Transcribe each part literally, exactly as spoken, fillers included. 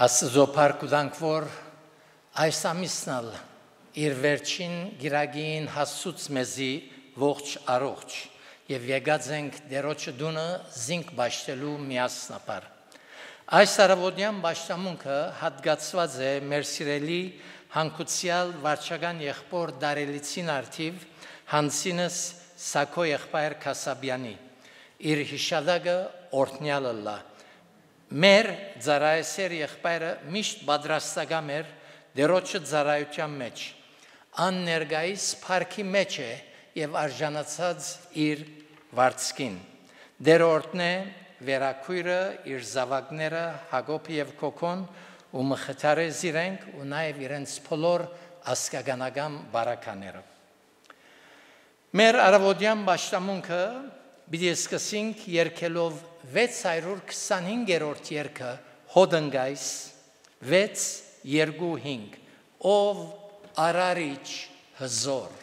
Աստծո փառք որ այս ամիսնալ իր վերջին գիրագին հասուց մեզի ողջ առողջ եւ եկած ենք դերոջը դունը զինք բաշտելու միասնապար։ Այս արավոդյան բաշտամունքը հատկացված է մեր սիրելի հանգուցյալ վարչական եղբոր Դարելիցին արդիվ Հանսինս Սակո եղբայր Քասաբյանի իր հիշադակը օրհնյալը լա։ Մեր ծառայեսեր եղբայրը միշտ պատրաստական էր դերոջը ծառայության մեջ, աններգայիս փառքի մեջ է եւ արժանացած իր վարձքին։ Դերորդն է վերակույրը իր զավակները Հակոբ եւ Կոկոն ու մխիթարը զիրենք ու նաեւ իրենց բոլոր ասկականական բարակաները։ Մեր արավոդյան պաշտամունքը Պիտի սկսենք երգելով վեց հարյուր քսանհինգերորդ երգը հոդնգայս վեց երկու հինգ ով արարիչ հզոր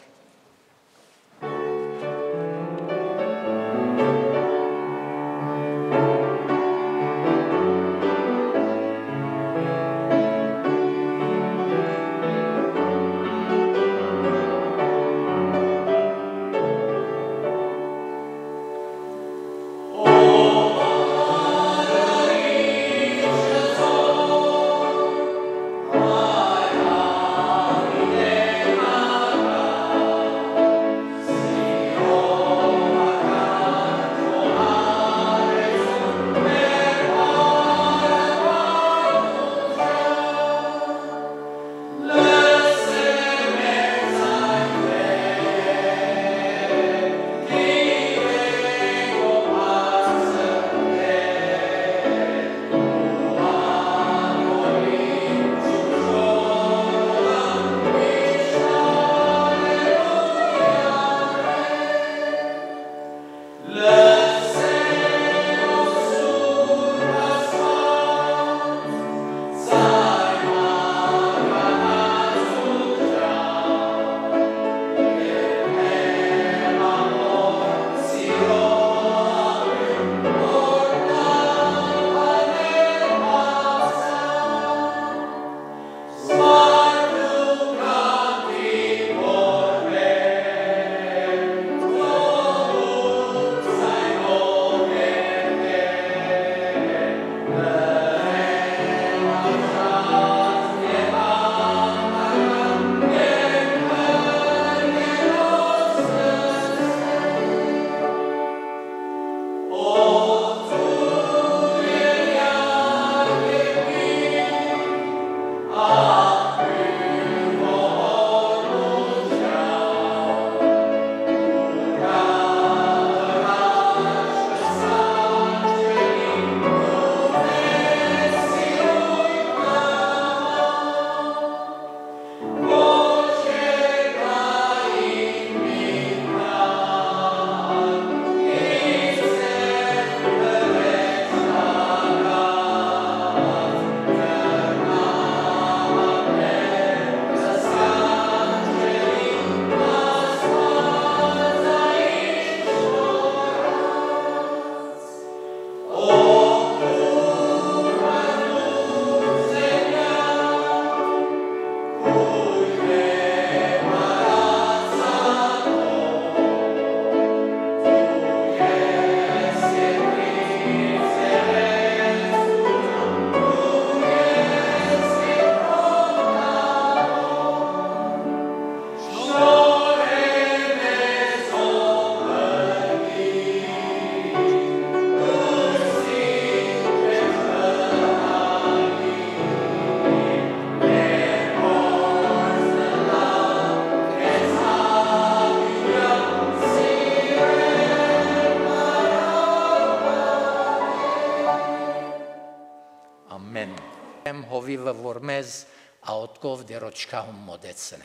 հովիվը որ մեզ աուտկով դերոջքահում մոդեցն է։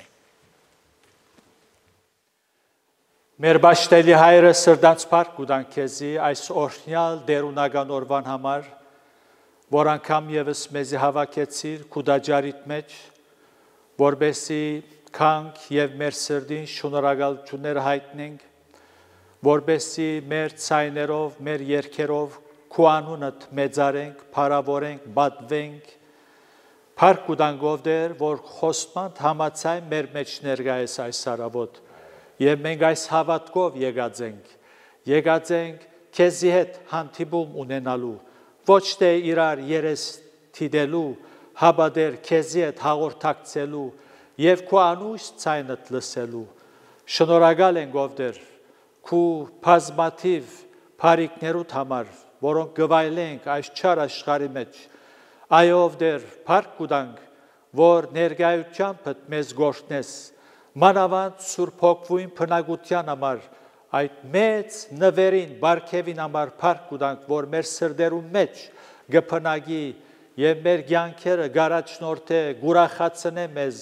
Մեր բաշտելի հայրը սրդանց փառք ուտան քեզի այս օրհնյալ դերունական օրվան համար, որ անգամ եւս մեզի հավաքեցիր քուդաջարիտ մեջ, որբեսի քանք եւ մեր սրդին շնորհակալություններ հայտնենք, որբեսի մեր ցայներով, մեր երգերով քու անունդ մեծարենք, փառավորենք, բադվենք Փառք կտանք ով դեր, որ խոստման համացայն մեր մեջ ներկայես այս արավոտ, եւ մենք այս հավատքով եկած ենք, եկած ենք քեզի հետ հանդիպում ունենալու, ոչ թե իրար երես թիդելու, հաբա դեր քեզի հետ հաղորդակցելու եւ քո անուշ ցայնդ լսելու։ Շնորհակալ ենք ով դեր քու բազմաթիվ բարիքներուդ համար, որոնք գվայլենք այս չար աշխարհի մեջ։ Այով դեր փառք կտանք, որ ներկայությամբ մեզ գործնես, մանավանդ Սուրբ Հոգվույն բնակության համար, այդ մեծ նվերին, բարգևին համար փառք կտանք, որ մեր սրտերում մեջ գփնագի եւ մեր կյանքերը գարաչնորթե գուրախացնե մեզ,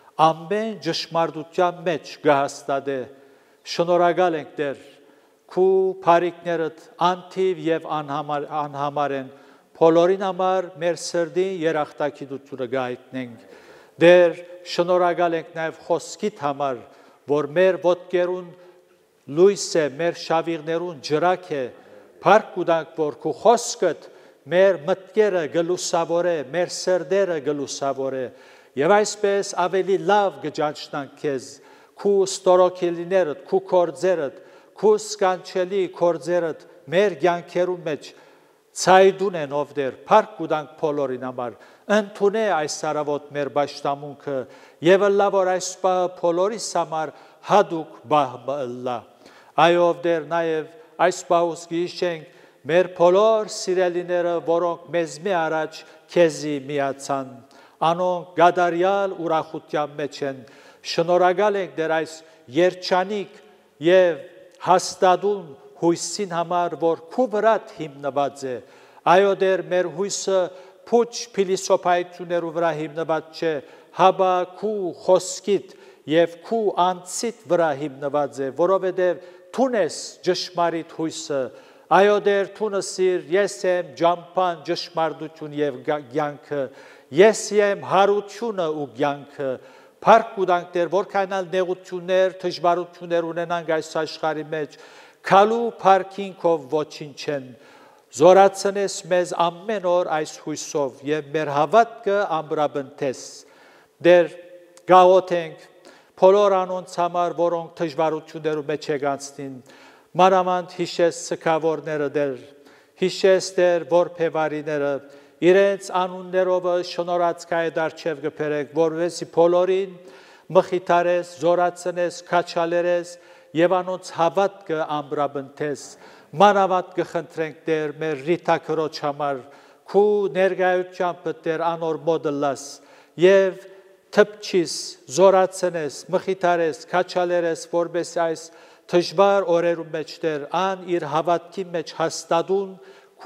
ամեն ճշմարտության մեջ գահստադե։ Շնորհակալ ենք դեր, քու բարիքներդ անթիվ եւ անհամար, անհամար են, բոլորին համար մեր սրտին երախտագիտությունը գայտնենք։ Դեր շնորհակալ ենք նաև խոսքիդ համար, որ մեր ոտքերուն լույս է, մեր շավիղներուն ջրակ է, փառք կտանք, որ քո խոսքդ մեր մտքերը գլուսավորե, մեր սրտերը գլուսավորե, եւ այսպես ավելի լավ գճանչնանք քեզ, քու ստորոքելիներդ, քու կորձերդ, քու սկանչելի կորձերդ մեր կյանքերուն մեջ ցայդուն են ով դեր, փառք կտանք բոլորին համար, ընդունե այս արավոտ մեր պաշտամունքը եւ ըլլա որ այս պահը բոլորիս համար հադուկ բահ ըլլա։ Այո ով դեր նաեւ այս պահուս գիշենք մեր բոլոր սիրելիները, որոնք մեզ մի առաջ քեզի միացան, անոնք գադարյալ ուրախության մեջ են, շնորհակալ ենք դեր այս երջանիկ եւ հաստատուն հույսին համար, որ քու վրա հիմնված է, այո դեր մեր հույսը փուչ փիլիսոփայություններու վրա հիմնված չէ, հաբա քու խոսքիդ եւ քու անձիդ վրա հիմնված է, որովհետեւ թուն ես ճշմարիտ հույսը, այո դեր թունը սիր, ես եմ ջամփան ճշմարտություն եւ կյանքը, ես եմ հարությունը ու կյանքը, փառք կտանք դեր, որքանալ նեղություններ, դժվարություններ ունենանք այս աշխարհի մեջ, քալու փառքինքով ոչինչ չեն, զորացնես մեզ ամեն օր այս հույսով եւ մեր հավատքը ամրապնդես։ Դեր գաղութենք բոլոր անոնց համար, որոնք դժվարություններու մեջ եկածին, մանավանդ հիշես սքավորները դեր, հիշես դեր որբևարիները, իրենց անուններով շնորհած կայդարչև գբերեք, որովհետեւ բոլորին մխիթարես, զորացնես, քաչալերես եւ անոնց հավատքը ամրապնդես, մանավանդ կխնդրենք դեր մեր Ռիտակրոջ համար, քու ներկայությամբ դեր անոր մոդլաս եւ թփչիս, զորացնես, մխիթարես, քաչալերես, որբես այս դժվար օրերում մեջ դեր ան իր հավատքի մեջ հաստատուն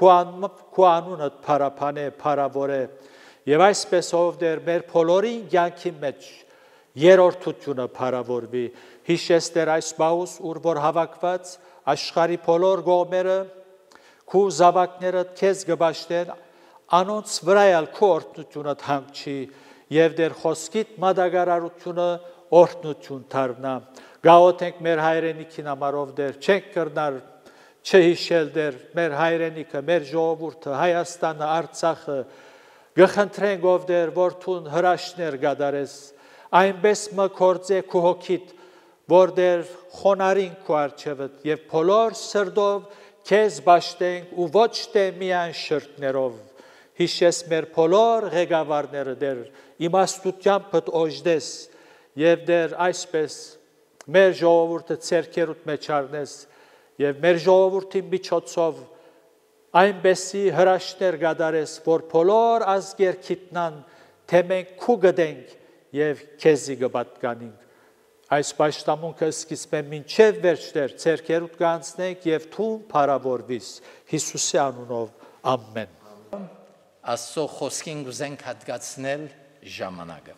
քու անունը փարապանե, փարավորե եւ այսպես ով դեր մեր բոլորին կյանքի մեջ երրորդությունը փարավորվի, հիշես դեր այս բաուս ուր որ հավաքված աշխարհի բոլոր գողմերը քու զավակները քեզ գբաշտեն, անոնց վրայալ քու օրհնությունը հանգչի եւ դեր խոսքիդ մադագարարությունը օրհնություն դառնա։ Գաղութենք մեր հայրենիքին համար ով դեր չենք կրնար չհիշել դեր մեր հայրենիքը, մեր ժողովուրդը, Հայաստանը, Արցախը, գխնդրենք ով դեր որ թուն հրաշներ գադարես, այնպես մը կործե քու հոգիդ, որ դեր խոնարին քու արջևդ եւ բոլոր սրտով քեզ բաշտենք ու ոչ թե միայն շրթներով, հիշես մեր բոլոր ղեկավարները դեր իմաստությամբ օժդես եւ դեր այսպես մեր ժողովուրդը ցերկերուտ մեջ առնես եւ մեր ժողովրդի միջոցով այնպեսի հրաշներ գադարես, որ բոլոր ազգեր գիտնան, թե մենք քու գտենք եւ քեզի կպատկանենք։ Այս պաշտամունքը սկիզբը մինչև վերջներ ցերկերուտ կանցնենք եւ թուն փարավորվիս Հիսուսի անունով ամեն։ Աստծո խոսքին գուզենք հատկացնել ժամանակը։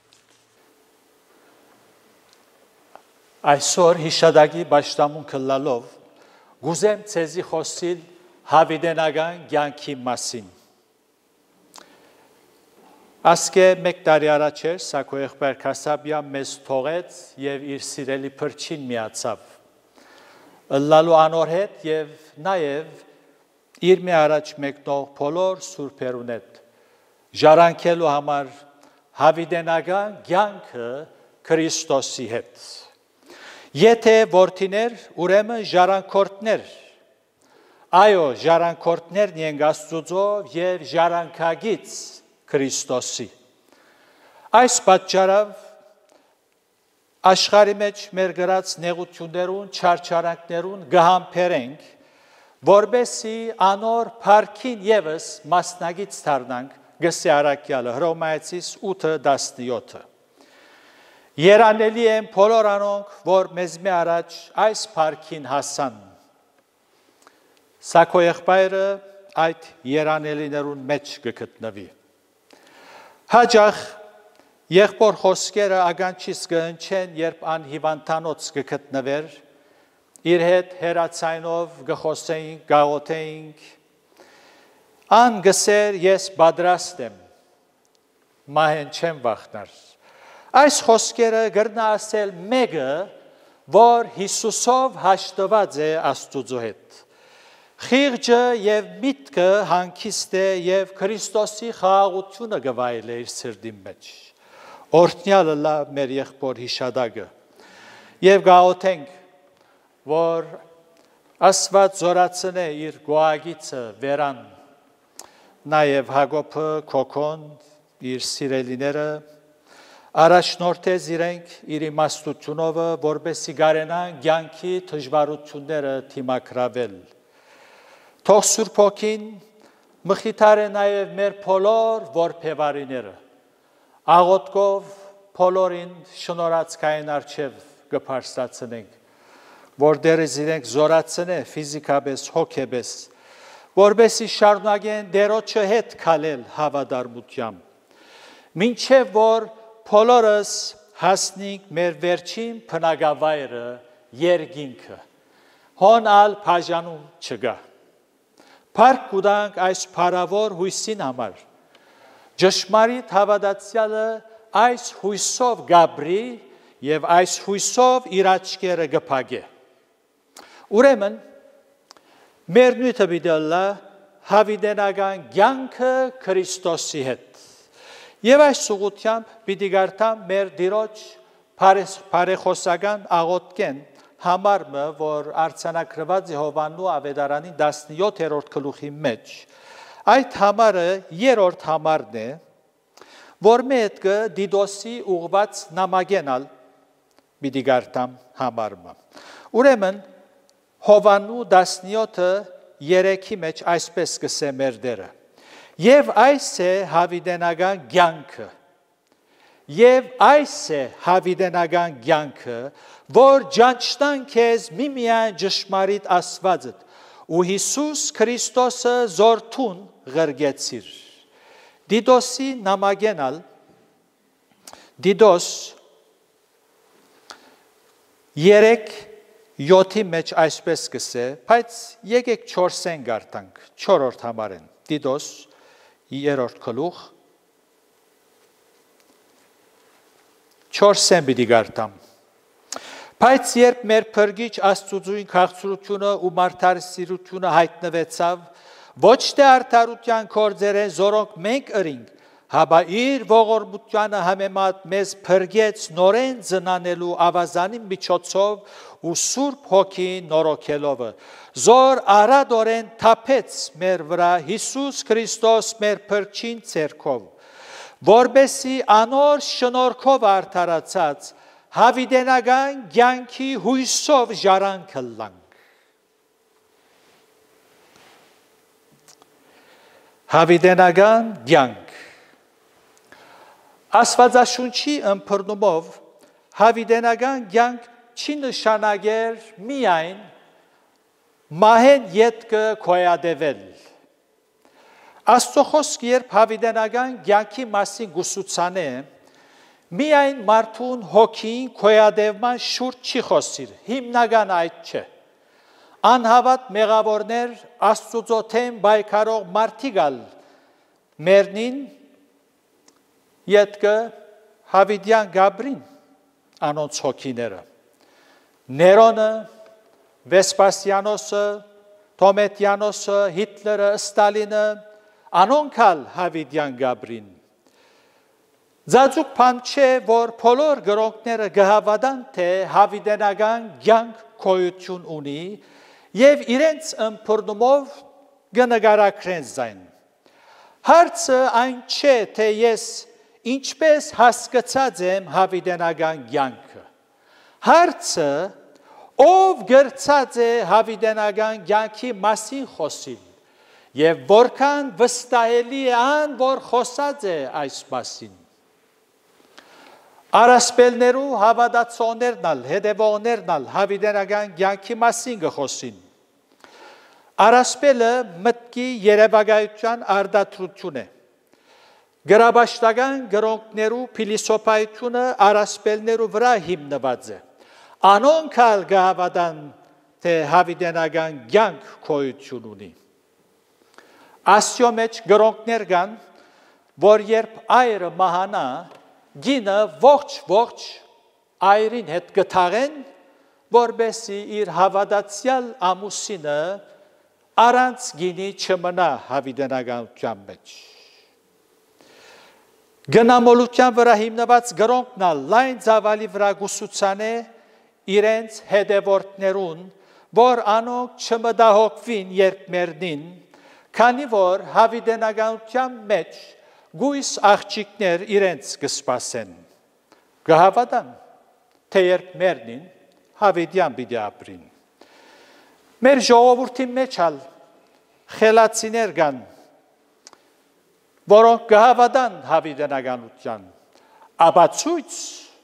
Այսօր հիշադակի պաշտամունքը լալով գուզեմ ցեզի խոսիլ հավիտենական կյանքի մասին։ Ասկե մեկ տարի առաջ էր Սակո եղբայր Քասաբյան մեզ թողեց եւ իր սիրելի փրկին միացավ։ Լալու անոր հետ եւ նաեւ իր մի առաջ մեկնող բոլոր սուրբերուն հետ ժառանգելու համար հավիտենական կյանքը Քրիստոսի հետ։ Եթե որդիներ, ուրեմն ժառանգորդներ, այո, ժառանգորդներն ենք Աստծուով եւ ժառանգագից Քրիստոսի։ Այս պատճառով աշխարհի մեջ մեր գրած նեղություններուն, չարչարանքներուն գահամբերենք, որբեսի անոր փառքին եւս մասնագից դառնանք, գսե առաքյալը Հռոմայացիս ութ տասնյոթ։ Երանելի են բոլոր անոնք, որ մեզ մի առաջ այս փառքին հասան։ Սակո եղբայրը այդ երանելիներուն մեջ կգտնվի։ Հաջող եղբոր խոսքերը ագանչիս կընչեն, երբ անհիվանդանոց կգտնվեր, իր հետ հերացայնով գխոսեինք, գաղոթեինք, ան գսեր ես պատրաստ եմ, մահեն չեմ վախնար։ Այս խոսքերը գրնա ասել մեկը, որ Հիսուսով հաշտված է Աստուծո հետ։ Խիղճը եւ միտքը հանգիստ է եւ Քրիստոսի խաղաղությունը գվայել է իր սրտի մեջ։ Օրհնյալը լա մեր եղբոր հիշադակը եւ գաղոթենք, որ Աստված զորացնե իր գոհագիծը վերան, նաեւ Հակոբը, Քոքոն, իր սիրելիները առաջնորդեց իրենք իր իմաստությունով, որբեսի գարենան կյանքի դժվարությունները թիմակրավել։ Թող Սուրբ Հոգին մխիթարե նաև մեր բոլոր որբևարիները, աղոթքով բոլորին շնորհացկային արչև կփարսացնենք, որ դերս իրենք զորացնե ֆիզիկապես, հոգեպես, որբեսի շարունակեն դերոջը հետ քալել հավատարմությամբ, մինչև որ բոլորս հասնենք մեր վերջին բնակավայրը երկինքը, հոնալ բաժանում չգա։ Փառք կուտանք այս փառավոր հույսին համար։ Ճշմարիտ հավատացյալը այս հույսով գաբրի եւ այս հույսով իր աչքերը գփագե։ Ուրեմն մեր նույնը բիդալա հավիտենական կյանքը Քրիստոսի հետ։ Եվ այս ուղղությամբ պիտի գարտամ մեր դիրոջ բարեխոսական աղոթքեն համարը, որ արձանագրված է Հովաննու ավետարանի տասնյոթերորդ գլուխի մեջ, այդ համարը երրորդ համարն է, որ մետքը Դիդոսի ուղված նամակենալ պիտի գարտամ համարը։ Ուրեմն Հովաննու տասնյոթը երեքի մեջ այսպես կսե մեր դերը. Եվ այս է հավիտենական կյանքը, եւ այս է հավիտենական կյանքը, որ ջանչտան քեզ միմիայն ճշմարիտ Աստվածդ ու Հիսուս Քրիստոսը զորթուն ղրգեցիր։ Դիդոսի նամակենալ Դիդոս երեք յոթի մեջ այսպես կսե, բայց եկեք չորսեն գարտանք, չորրորդ համարեն, Դիդոս երրորդ գլուխ, չորսեն պիտի գարտամ։ Բայց երբ մեր փրկիչ Աստծուին քաղցրությունը ու մարդասիրությունը հայտնվեցավ, ոչ թե արդարության գործերեն զորոնք մենք ըրինք, հաբա իր ողորմությանը համեմատ մեզ փրկեց նորեն ծնանելու ավազանի միջոցով ու Սուրբ Հոգի նորոգելով, զոր արադորեն թափեց մեր վրա Հիսուս Քրիստոս մեր փրկչին ցերքով, որբեսի անոր շնորհքով արդարացած հավիտենական կյանքի հույսով ժառանգ լանք։ Հավիտենական կյանք Աստվածաշունչի ըմբռնումով հավիտենական կյանք չի նշանակեր միայն մահեն ետքը քոյադեվել։ Աստծո խոսքը երբ հավիտենական կյանքի մասին գուսուցանե, միայն մարդուն հոգին քոյադևման շուրջ չի խոսիր, հիմնական այդ չէ։ Անհավատ մեղավորներ Աստծո թեմ բայկարող մարդիկ ալ մերնին ետքը հավիտյան գաբրին անոնց հոգիները։ Ներոնը, Վեսպասիանոսը, Թոմետյանոսը, Հիտլերը, Ստալինը, անոնքալ հավիդյան գաբրին։ Ձաձուկ բան չէ, որ բոլոր գրողները գհավադան, թե հավիդենական կյանք գոյություն ունի եւ իրենց ըմբռնումով կնկարագրեն զայն։ Հարցը այն չէ, թե ես ինչպես հասկացած եմ հավիդենական կյանքը։ Հարցը ով գրծած է հավիդենական կյանքի մասին խոսիլ եւ որքան վստահելի է ան, որ խոսած է այս մասին։ Արասպելներու հավատացողներն ալ, հետևողներն ալ հավիդենական կյանքի մասին կխոսին։ Արասպելը մտքի երևակայության արդարություն է։ Գրաբաշտական գրողներու փիլիսոփայությունը արասպելներու վրա հիմնված է։ Անոնք ալ կհավատան, թե հավիդենական կյանք գոյություն ունի։ Ասիո մեջ գրողներ կան, որ երբ այրը մահանա, գինը ողջ-ողջ այրին հետ կթաղեն, որբեսի իր հավատացյալ ամուսինը առանց գինի չմնա հավիդենականության մեջ։ Գնամոլության վրա հիմնված գրողն ալ լայն ծավալի վրա գուսուցան է իրենց հետևորդներուն, որ անոնք չմտահոգվին երբ մեռնին, քանի որ հավիդենականության մեջ գույս աղջիկներ իրենց կսպասեն։ Կհավատան, թե երբ մեռնին, հավիդյան պիտի ապրին։ Մեր ժողովրդի մեջ ալ խելացիներ կան, որոնք կհավատան հավիդենականության, ապացույց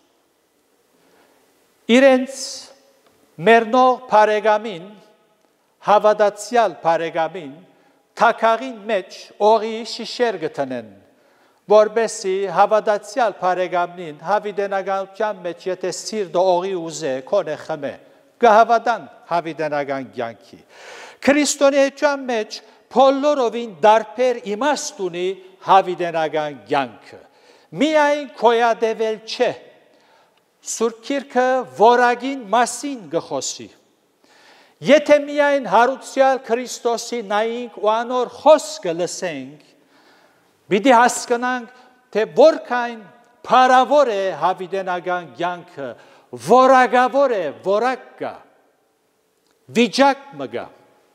իրենց մեռնող բարեկամին, հավատացյալ բարեկամին, թակաղին մեջ օղի շիշեր գտնեն, որբեսի հավատացյալ բարեկամին հավիդենականության մեջ եթե սիրտը օղի ուզե, քոնե խմե, կհավատան հավիդենական կյանքի։ Քրիստոնեության մեջ բոլորովին դարբեր իմաստ ունի հավիդենական կյանքը։ Միայն քոյադևել չէ, Սուրբ Գիրքը որակին մասին կխոսի։ Եթե միայն հարուցյալ Քրիստոսի նայենք ու անոր խոսքը լսենք, պիտի հասկանանք, թե որքան փառավոր է հավիդենական կյանքը, որակավոր է, որակ կա, վիճակ մգա։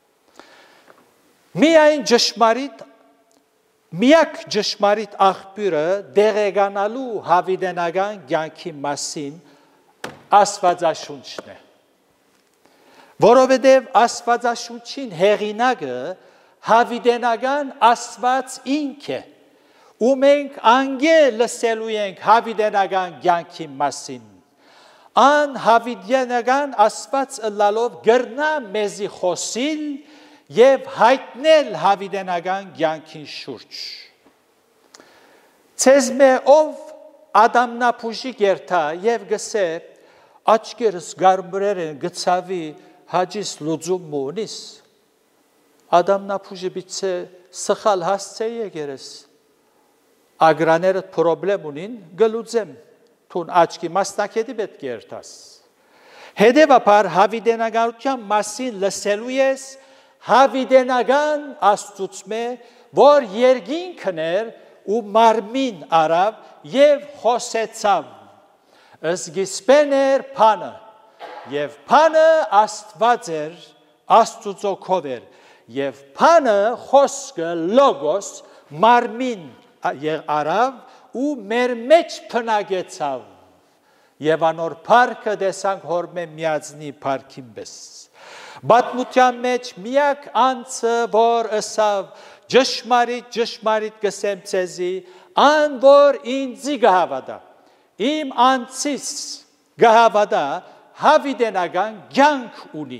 Միայն ճշմարիտ, միակ ճշմարիտ աղբյուրը դեղեկանալու հավիդենական կյանքի մասին Աստվածաշունչն է։ Որովհետև Աստվածաշունչին հեղինակը հավիդենական Աստված ինք է, ու մենք անգել լսելու ենք հավիդենական կյանքի մասին։ Ան հավիդենական Աստված ըլլալով գրնա մեզի խոսիլ եւ հայտնել հավիդենական կյանքին շուրջ։ Ցեզմե ով Ադամնապուժի գերտա եւ գսե աչքերս գարմրեր են գծավի հաջիս լուծում մունիս։ Ադամնապուժի բիցե սխալ հասցե եկերես։ Ագրաներդ պրոբլեմ ունին գլուծեմ, թուն աչքի մասնակետի պետք է երթաս։ Հետևաբար հավիդենականության մասին լսելու ես հավիդենական Աստծուծմե, որ երկինքն էր ու մարմին արավ եւ խոսեցավ։ Սկիզբեն էր Փանը, եւ Փանը Աստված էր, Աստծուծոքով էր, եւ Փանը խոսքը լոգոս մարմին արավ ու մեր մեջ փնագեցավ եւ անոր փառքը տեսանք հորմե միածնի փառքին պես։ Բատմության մեջ միակ անձը, որ ըսավ ճշմարիտ ճշմարիտ կսեմ ցեզի, ան որ ինձի գահավատա, իմ անձիս գահավատա հավիդենական կյանք ունի։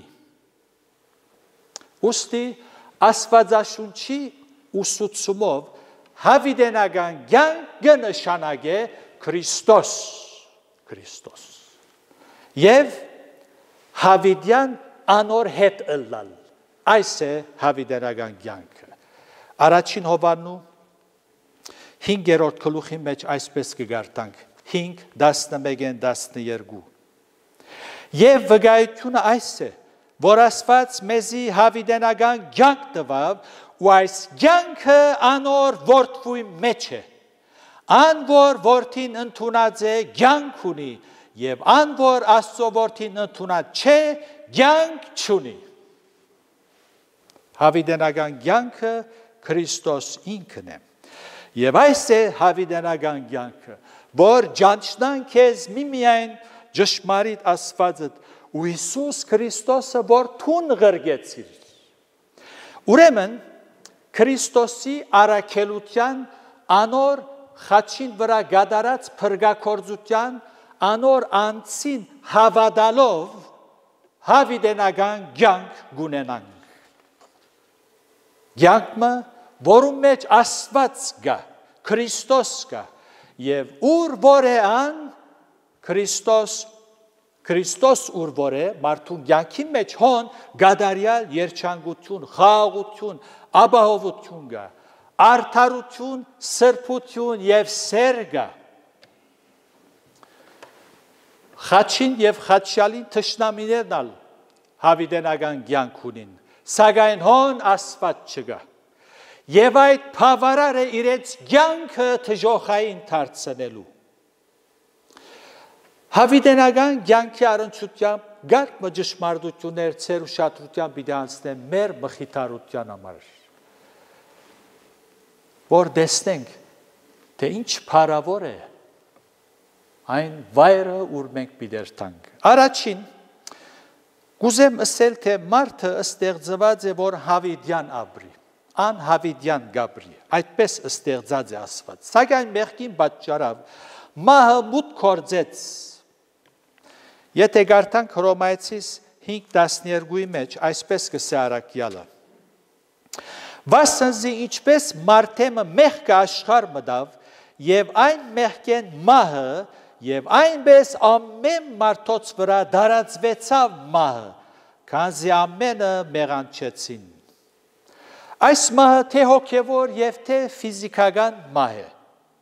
Ուստի Աստվածաշունչի ուսուցումով հավիդենական կյանք կնշանակե Քրիստոս, Քրիստոս։ Եվ հավիդյան անոր հետ ըլլալ, այս է հավիդենական կյանքը։ Առաջին Հովաննու հինգերորդ գլուխի մեջ այսպես կգարտանք, հինգ տասնմեկ տասներկու։ Եվ վկայությունը այս է, որ Աստված մեզի հավիտենական կյանք տվավ, ու այս կյանքը անոր որդվույ մեջ է։ Ան որ որդին ընդունած է, կյանք ունի, եւ ան որ Աստծո որդին ընդունած չէ, կյանք չունի։ Հավիտենական կյանքը Քրիստոս ինքն է։ Եվ այս է հավիտենական կյանքը, որ ճանչնան քեզ միմիայն ճշմարիտ Աստվածդ ու Հիսուս Քրիստոսը, որ թուն ղրգեցիր։ Ուրեմն Քրիստոսի առաքելության անոր խաչին վրա գադարած փրկագործության անոր անցին հավատալով հավիտենական կյանք գունենանք։ Կյանքը, որում մեջ Աստված կա, Քրիստոս կա, եւ ուր որ է ան Քրիստոս, Քրիստոս ուր որ է, մարդու կյանքի մեջ հոն գադարյալ երջանկություն, խաղաղություն, ապահովություն կա, արդարություն, սրբություն եւ սեր կա։ Խաչին եւ խաչյալին թշնամիներն ալ հավիտենական կյանք ունին, սակայն հոն Աստված չկա։ Եվ այդ բավարար է իրենց կյանքը թժոխային դարձնելու։ Հավիտենական կյանքի առնչությամբ գարկ ճշմարտություններ ծեր ուշադրության պիտի անցնեն մեր մխիթարության համար, որ տեսնենք, թե ինչ փառավոր է այն վայրը, ուր մենք պիտի երթանք։ Առաջին, կուզեմ ասել, թե մարդը ստեղծված է, որ հավիտյան ապրի, անհավիտյան գաբրի, այդպես ստեղծած է Աստված։ Սակայն մեղքին պատճառով մահը մուտք գործեց։ Եթե գարտանք Հռոմայեցիս հինգ տասներկուի մեջ, այսպես կսե առաքյալը. Վասնզի ինչպես մարդեմը մեղքը աշխարհ մտավ, եւ այն մեղքեն մահը, եւ այնպես ամեն մարդոց վրա դարածվեցավ մահը, քանզի ամենը մեղանչեցին։ Այս մահը թե հոգևոր եւ թե ֆիզիկական մահ է։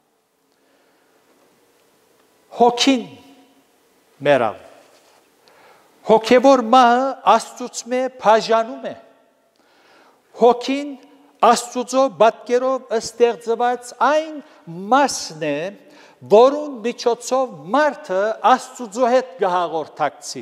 Հոգին մեռավ։ Հոգևոր մահը Աստծուց մե բաժանում է։ Հոգին Աստծո բատկերով ստեղծված այն մասն է, որուն միջոցով մարդը Աստծո հետ կհաղորդակցի։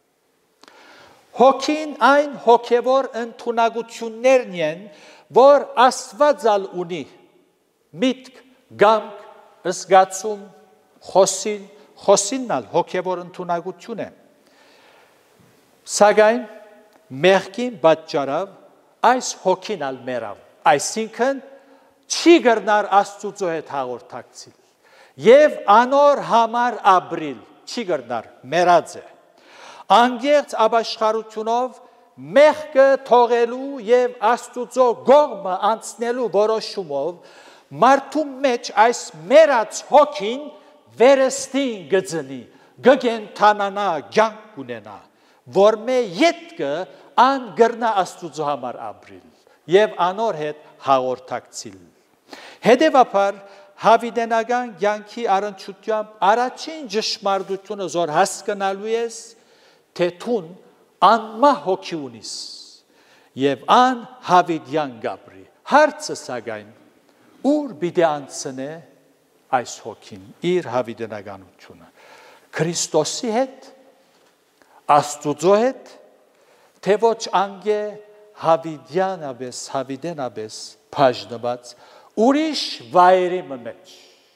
Հոգին այն հոգևոր ընդունակություններն են, որ Աստվածալ ունի, միտք, գամք, զգացում, խոսին, խոսիննալ հոգևոր ընդունակություն է։ Սակայն մեղքին պատճառով այս հոգին ալ մեռավ, այսինքն չի գրնար Աստծո հետ հաղորդակցիլ եւ անոր համար ապրիլ, չի գրնար, մեռած է։ Անգերց ապաշխարությունով մեղքը թողելու եւ Աստծո կողմը անցնելու որոշումով մարդու մեջ այս մեռած հոգին վերստին գծնի, գգենթանանա, կյանք ունենա, որ մե ետքը ան գրնա Աստծո համար ապրիլ եւ անոր հետ հաղորդակցիլ։ Հետևաբար հավիտենական կյանքի առնչությամբ առաջին ճշմարտությունը զոր հասկանալու ես, թե թուն անմահ հոգի ունիս եւ ան հավիտյան գաբրի։ Հարցը սակայն ուր պիտի անցնե այս հոգին իր հավիտենականությունը։ Քրիստոսի հետ, Աստծո հետ, թե ոչ անգե հավիտյանաբես, հավիտենաբես բաժնված ուրիշ վայրի մեջ։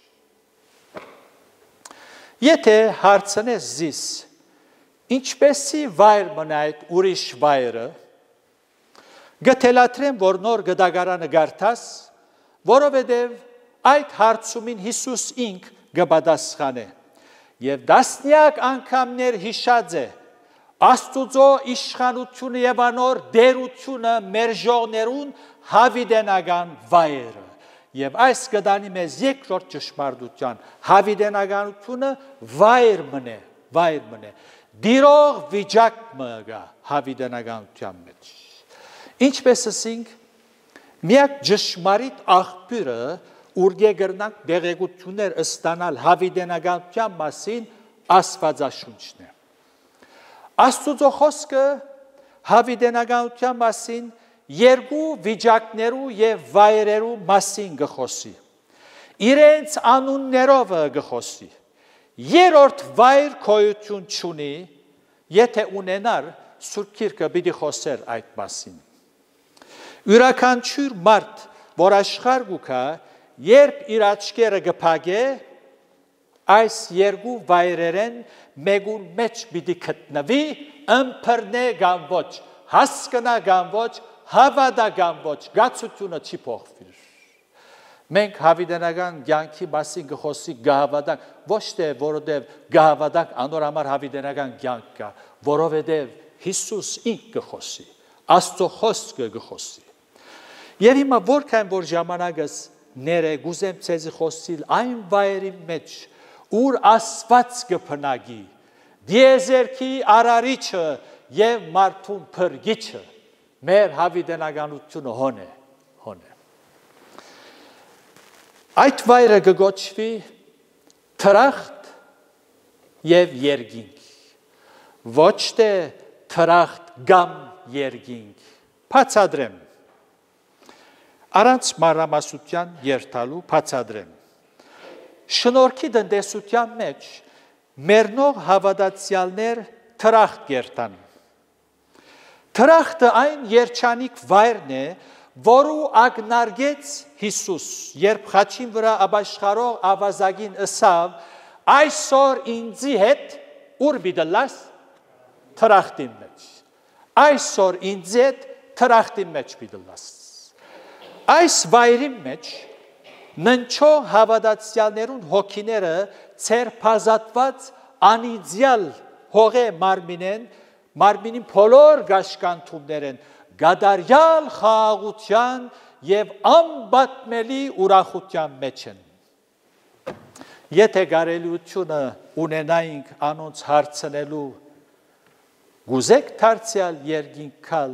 Եթե հարցնես զիս, ինչպեսի վայր մնա այդ ուրիշ վայրը, գտելատրեմ, որ նոր գդագարանը գարտաս, որովհետև այդ հարցումին Հիսուս ինք գպատասխանե եւ դասնյակ անգամներ հիշած է Աստծո իշխանությունը եւ անոր դերությունը մեր ժողներուն հավիտենական վայրը եւ այս կդանի մեզ երկրորդ ճշմարտության հավիտենականությունը վայր մնե, վայր մնե, դիրող վիճակ մը հավիտենականության մեջ։ Ինչպես ասենք, միակ ճշմարիտ աղբյուրը, ուր գերնանք դեղեցություններ ստանալ հավիտենականության մասին Աստվածաշունչն է։ Աստծո խոսքը հավիտենականության մասին երկու վիճակներու եւ վայրերու մասին գխոսի։ Իրենց անուններով գխոսի։ Երրորդ վայր գոյություն չունի, եթե ունենար Սուրբ Գիրքը պիտի խոսեր այդ մասին։ Յուրաքանչյուր մարդ, որ աշխարհ գուքա, երբ իր աչքերը գփագե, այս երկու վայրերեն մեկուն մեջ պիտի գտնվի, ըմբռնե կամ ոչ, հասկանա կամ ոչ, հավատա կամ ոչ, գացությունը չի փոխվի։ Մենք հավիտենական կյանքի մասին գխոսի գահավատանք, ոչ թե որովհետև գահավատանք անոր համար հավիտենական կյանք կա, որովհետև Հիսուս ինք գխոսի, Աստծո խոսքը գխոսի։ Եվ հիմա որքան որ ժամանակս ները գուզեմ ցեզի խոսիլ այն վայրի մեջ, ուր Աստված կփնագի, դիեզերքի արարիչը եւ մարդուն փրկիչը, մեր հավիտենականությունը հոն է, հոն է։ Այդ վայրը կգոչվի թրախտ եւ երկինք, ոչ թե թրախտ կամ երկինք, բացադրեմ, առանց մանրամասնության երթալու բացադրեմ, շնորհքի տնտեսության մեջ մեռնող հավատացյալներ թրախտ կերտան, թրախտը այն երջանիկ վայրն է, որու ակնարկեց Հիսուս, երբ խաչին վրա ապաշխարող ավազագին ըսավ, այսօր ինձի հետ ուր բիդլաս թրախտի մեջ, այսօր ինձի հետ թրախտի մեջ բիդլաս։ Այս վայրի մեջ ննչող հավատացյալներուն հոգիները ցերփազատված անիծյալ հողե մարմինեն, մարմինին բոլոր գաշկանթումներեն, գադարյալ խաղաղության եւ անբատմելի ուրախության մեջ են։ Եթե կարելիությունը ունենայինք անոնց հարցնելու, գուզեք դարձյալ երկինքալ,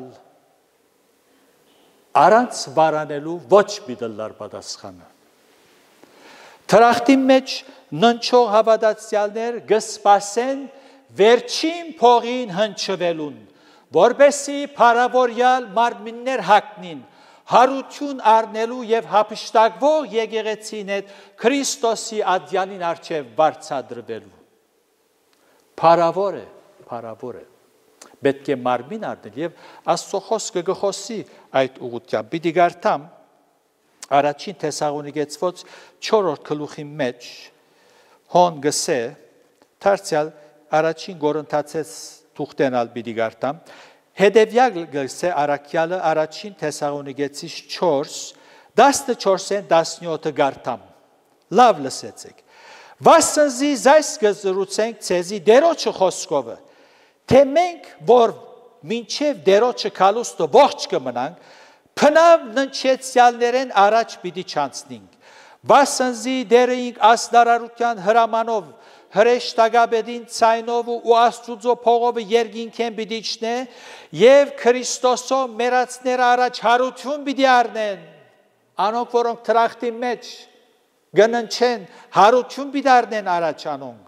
առանց վարանելու ոչ մի դլար պատասխանը։ Թրախտի մեջ ննչող հավատացյալներ կսպասեն վերջին փողին հնչվելուն, որբեսի փարավորյալ մարմիններ հագնին, հարություն առնելու եւ հափշտակվող եկեղեցին հետ Քրիստոսի ադյանին առջև բարձադրվելու։ Փարավոր է, փարավոր է։ Պետք է մարմին առնել եւ Աստծո խոսքը գխոսի այդ ուղղությամբ։ Պիտի գարտամ առաջին Թեսաղոնիկեցված չորրորդ գլուխի մեջ հոն գսե դարձյալ առաջին Կորինթացես թուղթենալ պիտի գարտամ, հետևյալ գսե առաքյալը առաջին Թեսաղոնիկեցիս չորս, տասնչորսեն տասնյոթը գարտամ, լավ լսեցեք, վասնզի զայս գզրուցենք ցեզի դերոջը խոսքովը, թե մենք, որ մինչև դերոջը կալուստը ողջ կմնանք, փնավ ննչեցյալներեն առաջ պիտի չանցնենք, վասնզի դերը ինք աստարարության հրամանով հրեշտակաբեդին ցայնով ու Աստուծո փողովը երկինքեն պիտի իջնե եւ Քրիստոսով մեռածները առաջ հարություն պիտի առնեն, անոնք որոնք թրախտի մեջ գննչեն, հարություն պիտի առնեն առաջ անոնք։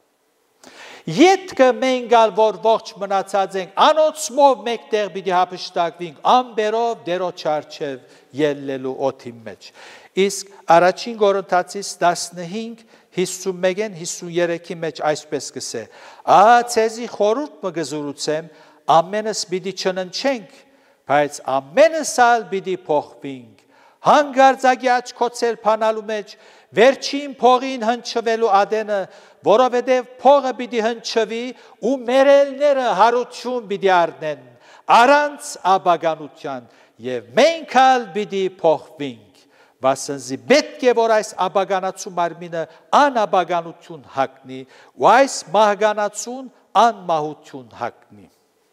Ետքը մենք ալ որ ողջ մնացած ենք, անոնցմով մեկտեղ պիտի հափշտակվենք, ամբերով դերոջ առջև ելնելու օդի մեջ։ Իսկ առաջին Կորինթացիս տասնհինգ հիսունմեկեն հիսուներեքի մեջ այսպես կսե, ահա ցեզի խորհուրդ մը գզուրուցեմ, ամենս պիտի չննչենք, բայց ամենս ալ պիտի փոխվենք, հանգարձակի աչքոցել փանալու մեջ, վերջին փողին հնչվելու ադենը, որովհետև փողը պիտի հնչվի ու մերելները հարություն պիտի առնեն, առանց աբագանության, եւ մենք ալ պիտի փոխվենք։ Վասնզի պետք է որ այս աբագանացու մարմինը անաբագանություն հագնի ու այս մահկանացուն անմահություն հագնի։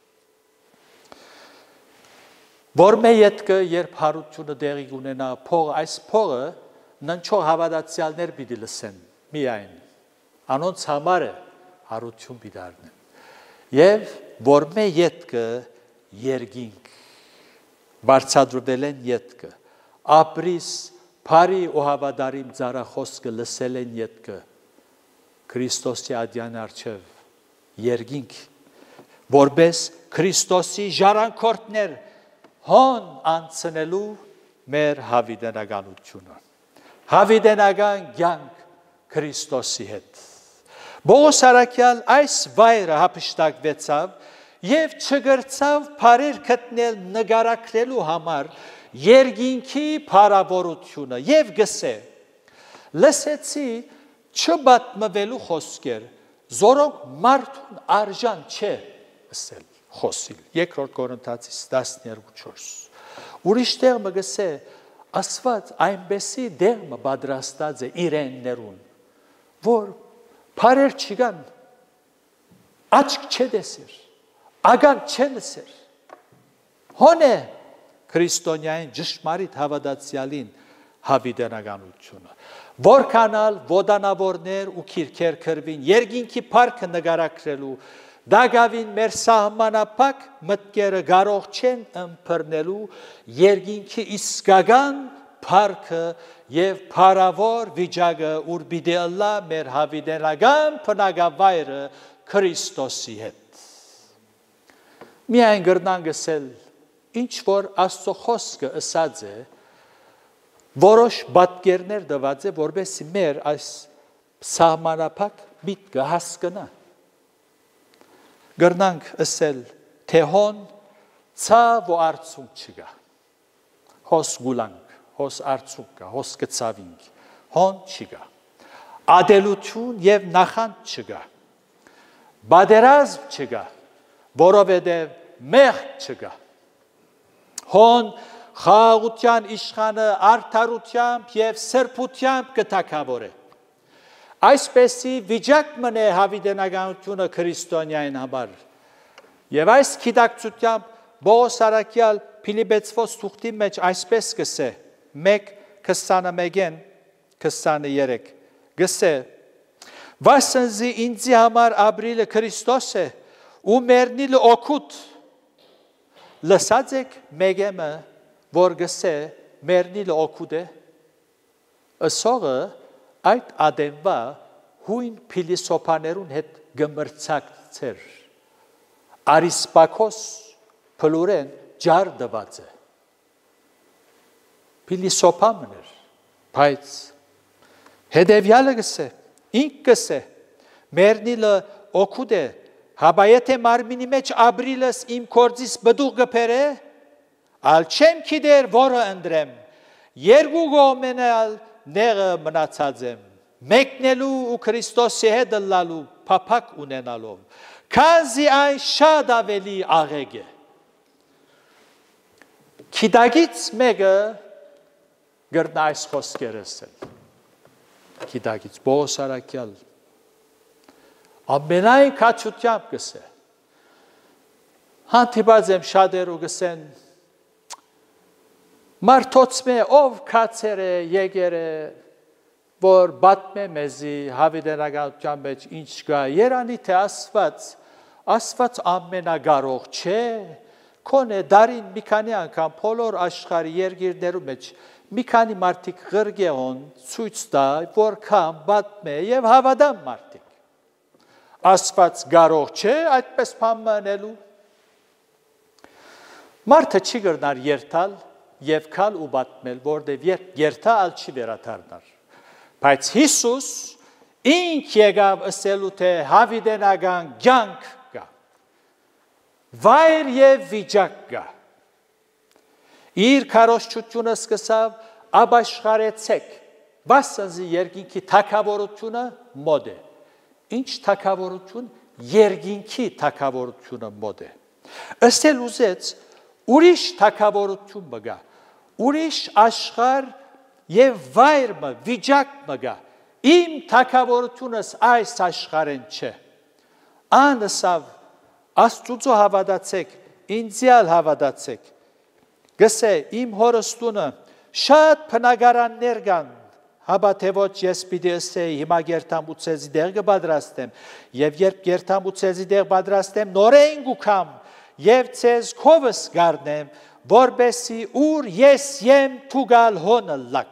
Որ մե ետքը երբ հարությունը դեղի ունենա փողը, այս փողը ննչող հավատացյալներ պիտի լսեն միայն, անոնց համար է հարություն պիտի առնեն։ Եվ որ մե ետքը երկինք, բարձադրվել են ետքը, ապրիս Փարի ու հավատարիմ ծառախոսքը լսել են ետքը Քրիստոսի ադյան առջև երկինք, որպես Քրիստոսի ժառանգորդներ հոն անցնելու մեր հավիտենականությունը։ Հավիտենական կյանք Քրիստոսի հետ։ Պողոս առաքյալ այս վայրը հափշտակվեցավ եւ չգրցավ բարեր գտնել նկարագրելու համար երկինքի փառավորությունը եւ գսե լսեցի չբատմվելու խոսքեր զորոնք մարդուն արժան չէ ասել խոսիլ երկրորդ Կորինթացիս տասներկու չորս ուրիշ տեղ մը գսե Աստված այնպեսի դեղ մը պատրաստած է իրեններուն որ բարեր չգան աչք չդեսեր ագան չլսեր հոնե քրիստոնյային ճշմարիտ հավատացյալին հավիտենականությունը որքանալ ոդանավորներ ու քիրքեր քրվին երկինքի փառքը նկարագրելու դագավին մեր սահմանափակ մտքերը կարող չեն ըմբռնելու երկինքի իսկական փառքը եւ փառավոր վիճակը ուր պիտի ըլլա մեր հավիտենական բնակավայրը Քրիստոսի հետ միայն գրնան գսել ինչ որ Աստծո խոսքը ասած է որոշ պատկերներ տված է որովհետեւ մեր այս սահմանափակ միտքը հասկանա գրնանք ասել թե հոն ցավ ու արցունք չկա հոս գուլանք հոս արցունք կա հոս կցավինք հոն չկա ադելություն եւ նախանդ չկա բادرազմ չկա որովհետեւ մեղք չկա հոն խաղաղության իշխանը արդարությամբ եւ սրբությամբ կթակավորե այսպեսի վիճակ մնե հավիտենականությունը քրիստոնյային համար եւ այս գիտակցությամբ Պողոս առաքյալ Փիլիպպեցվոս թուղթի մեջ այսպես կսե մեկ քսանմեկեն քսաներեք գսե վասնզի ինձի համար ապրիլը Քրիստոս է ու մեռնիլը օգուտ լսած եք մեկը որ գսե մեռնիլը օգուտ է ասողը այդ ադեմվա հույն փիլիսոփաներուն հետ գմրցակցեր Արիսպակոս փլուրեն ջար դված է փիլիսոփամներ բայց հետևյալը գսե ինք գսե մեռնիլը օգուտ է հաբա եթե մարմինի մեջ ապրիլս իմ կորձիս բդուղ գբերե ալ չեմ գիտեր որը ընդրեմ երկու գոմենալ նեղը մնացած եմ մեկնելու ու Քրիստոսի հետ լալու փափակ ունենալով քանզի այն շատ ավելի աղեկ է Քիդագից մեկը գրնա այս խոսքերը ասել Քիդագից Պողոս առաքյալ ամենայն քաջությամբ գսե հանդիպած եմ շատերու գսեն մարդոցմե ով քացեր է եկեր է որ բատմե մեզի հավիտենականության մեջ ինչ կա երանի թե Աստված Աստված ամենագարող չէ կոնե դարին մի քանի անգամ բոլոր աշխարհի երկիրներու մեջ մի քանի մարդիկ ղրգեոն ցույց տա որքան բատմե եւ հավատամ մարդիկ Աստված գարող չէ այդպես բանանելու մարդը չի գրնար երթալ եւ քալ ու բատմել որտեւ երթալ չի վերադառնար բայց Հիսուս ինք եկավ ասելու թե հավիտենական կյանք կա վայր եւ վիճակ կա իր քարոզչությունը սկսավ ապաշխարեցեք վասնզի երկինքի թակավորությունը մոդ է ինչ թակավորություն երկինքի թակավորությունը մոդ է ըստել ուզեց ուրիշ թակավորություն մգա ուրիշ աշխարհ եւ վայր մը վիճակ մգա իմ թակավորությունս այս աշխարհեն չէ անսավ Աստծո հավատացեք ինձյալ հավատացեք գսե իմ հորստունը շատ բնակարաններ կան Հաբա թե ոչ ես պիտի ասեի հիմա գերտամ ու ցեզի դեղ կպատրաստեմ եւ երբ գերտամ ու ցեզի դեղ պատրաստեմ նորեն գուքամ եւ ցեզ քովս գարնեմ որբեսի ուր ես եմ թուգալ հոնը լակ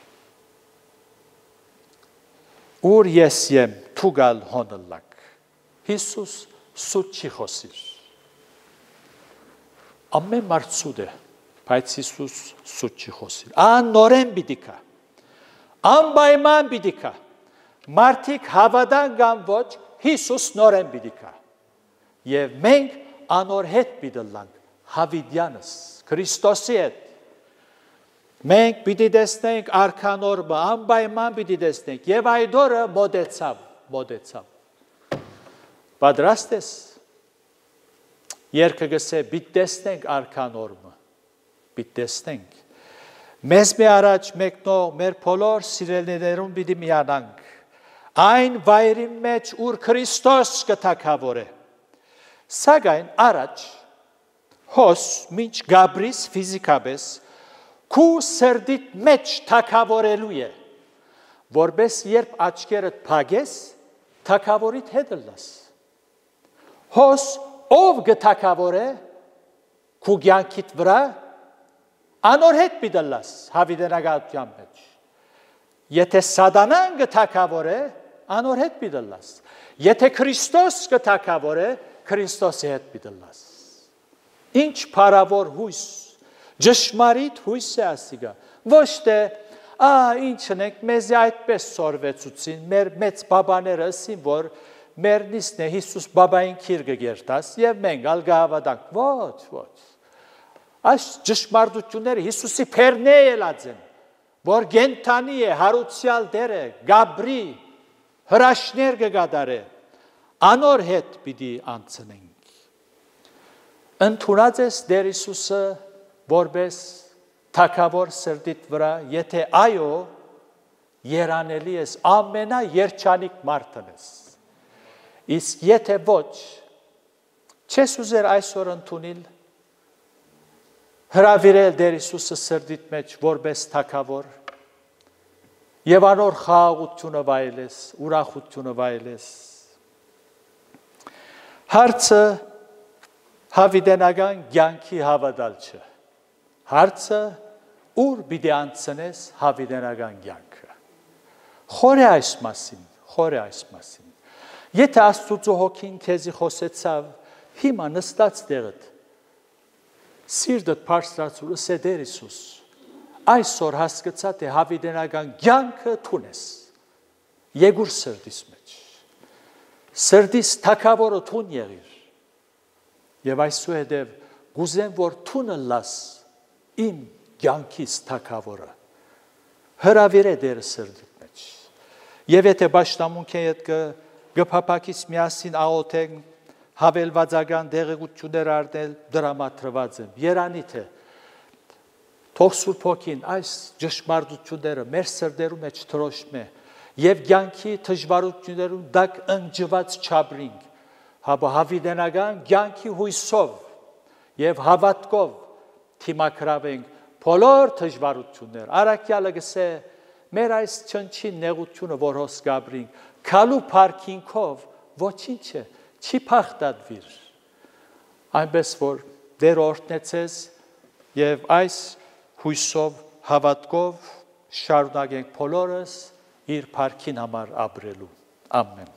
ուր ես եմ թուգալ հոնը լակ Հիսուս սուտ չի խոսիր։ Ամեն մարդ սուտ է, բայց Հիսուս սուտ չի խոսիր։ Ան նորեն պիտի կա, անպայման պիտի կա, մարդիկ հավատան կամ ոչ, Հիսուս նորեն պիտի կա։ Եվ մենք անոր հետ պիտի լանք, Հավիդյանս, Քրիստոսի հետ։ Մենք պիտի տեսնենք արքան օրը, անպայման պիտի տեսնենք, եւ այդ օրը մոտեցավ, մոտեցավ։ Պատրաստ ես։ Երկը գսե պիտի տեսնենք արքան օրը, պիտի տեսնենք։ Մեզ մի առաջ մեկնող մեր բոլոր սիրելիներուն պիտի միանանք։ Այն վայրի մեջ, ուր Քրիստոս կթագավորե։ Սակայն առաջ հոս մինչ Գաբրիս ֆիզիկապես քու սրդիդ մեջ թագավորելու է, որպես երբ աչքերդ փակես, թագավորիդ հետ լաս։ Հոս ով գթագավորե քու կյանքիդ վրա, անոր հետ պիտի լաս հավիտենական մեջ։ Եթե սատանան գթագավորե, անոր հետ պիտի լաս։ Եթե Քրիստոս գթագավորե, Քրիստոսի հետ պիտի լաս։ Ինչ փառավոր հույս, ճշմարիտ հույս է ասիգա։ Ոչ թե ա ինչն ենք մեզի այդպես սորվեցուցին, մեր մեծ բաբաները ասին, որ մեր նիսն է Հիսուս բաբային քիրգը գերտաս եւ մենք ալ գահավատանք։ Ոչ, ոչ։ Այս ճշմարտությունները Հիսուսի փերնե ելած են, որ գենթանի է, հարուցյալ դեր է, Գաբրի հրաշներ կգադարե, անոր հետ պիտի անցնենք։ Ընդունած ես Տեր Հիսուսը որպես թագավոր սրտիդ վրա, եթե այո, երանելի ես, ամենա երջանիկ մարդն ես։ Իսկ եթե ոչ, չես ուզեր այսօր ընդունել, հրավիրել Տեր Հիսուսը սրտիդ մեջ որպես թագավոր, եւ անոր խաղաղությունը վայելես, ուրախությունը վայելես։ Հարցը հավիտենական կյանքի հավատալ չէ։ Հարցը ուր պիտի անցնես հավիտենական կյանքը։ Խոր է այս մասին, խոր է այս մասին։ Եթե Աստծո հոգին քեզի խոսեցավ, հիմա նստած տեղդ, սիրտդ բարձրացուր, ասե Տեր Հիսուս, այսօր հասկացա թե հավիտենական կյանքը թունես, եկուր սրտիս մեջ, սրտիս թագավորը թուն եղիր, եւ այսուհետեւ գուզեմ, որ թունը լաս իմ կյանքիս թագավորը, հրավիր է Տերը սրտիդ մեջ, եւ եթե պաշտամունքի հետ գփափակից միասին աղոթենք, հավելվածական դեղեցություններ արդել դրամատրված են, երանիթ է, թող Սուրբ Հոգին այս ճշմարտությունները մեր սրտերում մեջ թրոշմե եւ կյանքի դժվարություններում դակ ընջված չաբրինք, հաբա հավիտենական կյանքի հույսով եւ հավատքով թիմակրավենք բոլոր դժվարություններ։ Արաքյալը գսե մեր այս չնչին նեղությունը, որ հոս գաբրինք, քալու парքինքով ոչինչ է, չի փախտadvir։ Այնպես որ դեր օրհնեցես եւ այս հույսով, հավատքով շարունակենք բոլորս իր парքին համար ապրելու։ Ամեն։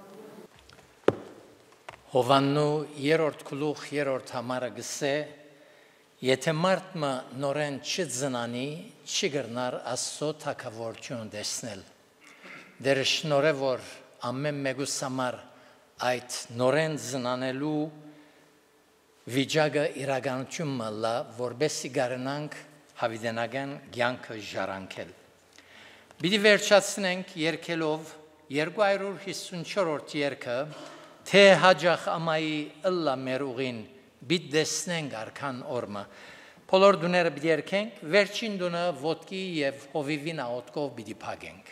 Հովաննու երրորդ գլուխ երրորդ համարը գսե եթե մարդը նորեն չձնանի, չի գրնար Աստծո թագավորություն տեսնել։ Դեր շնորհ որ ամեն մեկուս համար այդ նորեն զնանելու վիճակը իրականությունը լա, որբեսի գարնանք հավիտենական կյանքը ժառանգել։ Պիտի վերջացնենք երգելով երկու հարյուր հիսունչորրորդ երգը, թե հաջախ ամայի ըլլա մեր ուղին բիտ դեսնենք արքան օրմը։ Բոլոր դուները պիտի երգենք, վերջին դունը ոտքի եւ հովիվին աղոթքով պիտի փակենք։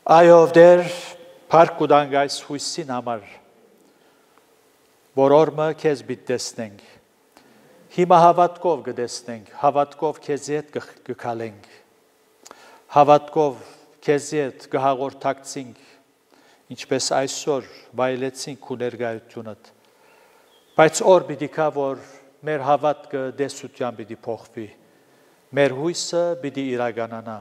Այով դեր փառք կուտանք այս հույսին համար, որ օրը քեզ պիտի տեսնենք։ Հիմա հավատքով կտեսնենք, հավատքով քեզի հետ կգալենք, հավատքով քեզի հետ կհաղորդակցենք, ինչպես այսօր վայելեցինք քու ներկայությունդ։ Բայց օր պիտի կա, որ մեր հավատքը դեսության պիտի փոխվի, մեր հույսը պիտի իրականանա։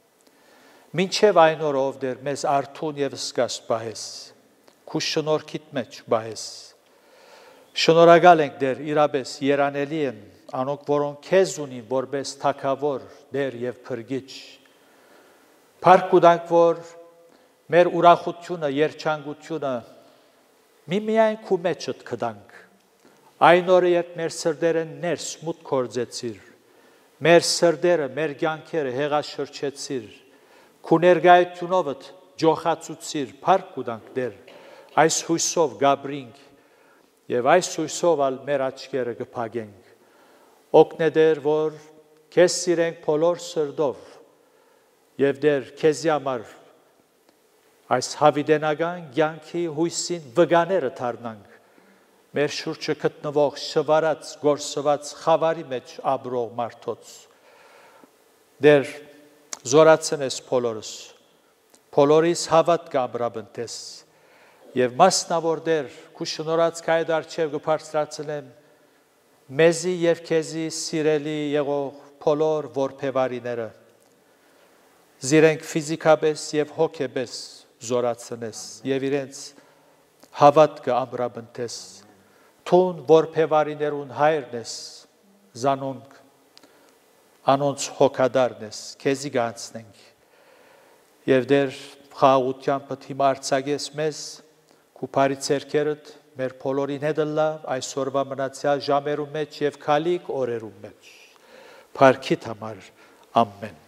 Մինչև այն օրով դեր մեզ արթուն եւ զգաստ բահես, քու շնորհքիդ մեջ բահես։ Շնորհակալ ենք դեր իրապես երանելի են անոնք, որոնք քեզ ունին որպես թագավոր, դեր եւ փրկիչ։ Փառք կուտանք, որ մեր ուրախությունը, երջանկությունը միմիայն քու մեջդ կդանք։ Այն օրը, երբ մեր սրտերը ներս մուտք կորձեցիր, մեր սրտերը, մեր կյանքերը հեղաշրջեցիր, քու ներկայությունովդ ջոխացուցիր, փառք կուտանք դեր, այս հույսով գաբրինք եւ այս հույսով ալ մեր աչքերը կփակենք։ Օգնե դեր, որ քեզ սիրենք բոլոր սրտով եւ դեր քեզի համար այս հավիտենական կյանքի հույսին վգաները դառնանք։ Մեր շուրջը գտնվող շվարած, գործված խավարի մեջ ապրող մարդոց։ Դեր զորացնես բոլորս, բոլորիս հավատք ամրապնդես եւ մասնավոր դեր քու շնորհած քայդ արչեւ կբարձրացնեմ մեզի եւ քեզի սիրելի եղող բոլոր որբևարիները։ Զիրենք ֆիզիկապես եւ հոգեպես զորացնես եւ իրենց հավատքը ամրապնդես։ Թուն որբևարիներուն հայրն ես, զանոնք, անոնց հոգադարն ես, քեզի գանցնենք։ Եվ դեր խաղաղությամբ հիմա արձակես մեզ, քու բարի ցերքերդ մեր բոլորին հետ լավ, այսօրվա մնացյալ ժամերու մեջ եւ քալիք օրերու մեջ։ Փառքիդ համար, ամեն։